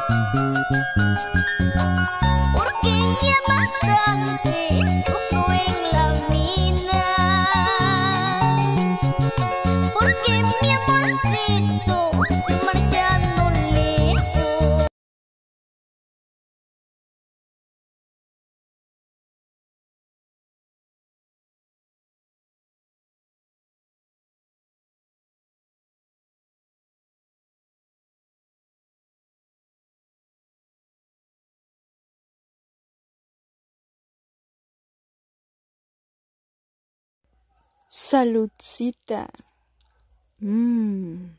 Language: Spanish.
Porque ya bastante sufro en la vida, porque mi amorcito se marchando lejos. Saludcita.